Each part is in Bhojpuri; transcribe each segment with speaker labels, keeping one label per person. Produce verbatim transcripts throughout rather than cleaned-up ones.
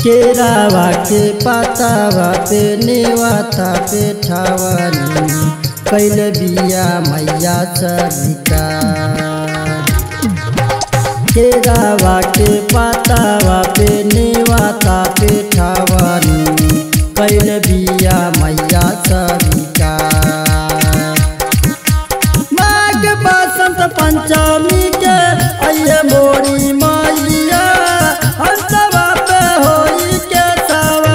Speaker 1: केरावा के पातावा पे नेवाता पे ठावनी कैल बिया मैया सरिका। केरावा के पातावा पे नेवाता पे ठावनी कैल बिया मैया सरिका। माघ बसंत पंचमी के अये मोरी मैया हंसवा पे होई के सवा।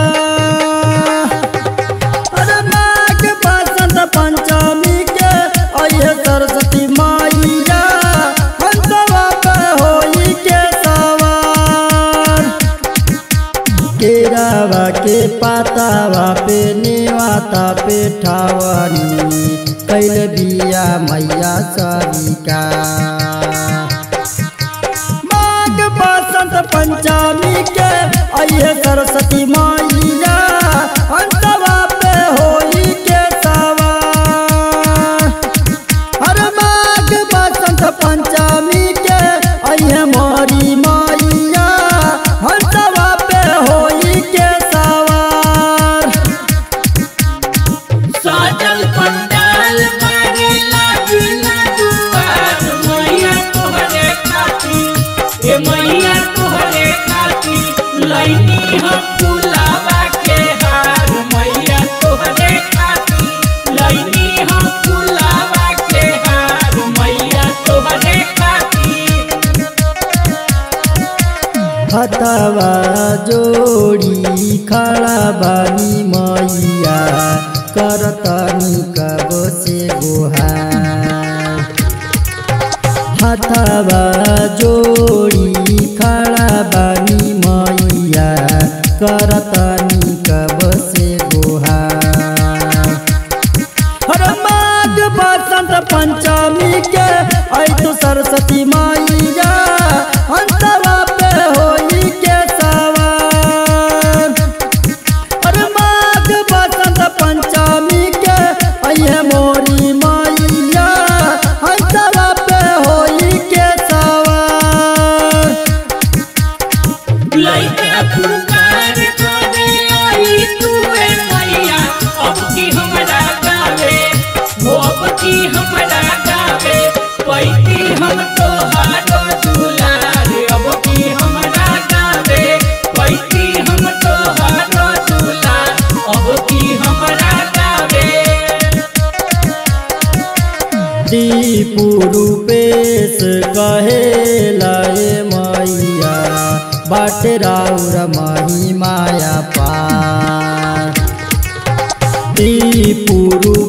Speaker 1: अरे माघ बसंत पंचमी के अये सरस्वती मैया हंसवा पे होई के सवार। केरावा के पातावा पे नेवाता पे ठावनी कैल बिया मैया सरिका। माघ बसंत पंचमी के अये सरस्वती मैया हंसवा पे होई के सवार। हर माघ बसंत पंचमी के अये मोरी मैया हंसवा पे होई के सवार।
Speaker 2: साजल पंडाल मारे लागी ना दुआर मैया तोहरे खातिर ए मैया तोहरे खातिर लइनी हम फुलावा के हार मैया तोहरे खातिर लइनी हम फुलावा के हार मैया तोहरे खातिर।
Speaker 1: हथवा जोड़ी खड़ा बानी मैया करतनी कब से गुहार। हथवा जोड़ी खड़ा बानी मैया करतनी कब से गुहार। हर माघ बसंत पंचमी के आई तो सरस्वती मैया हंसवा पे होई के सवार। हर माघ बसंत पंचमी के अये मोरी मैया हंसवा पे होई के सवार।
Speaker 2: लइका फुकार करे आई तूए मैया अब की हमरा गावे हो अब की हमरा गावे पैती हम तोहारो दुलार अब की हमरा गावे पैती हम तोहारो दुलार अब की हमरा गावे।
Speaker 1: दीपू रूपेश कहेला ए मैया बाटे राउर माही माया पार। दीपू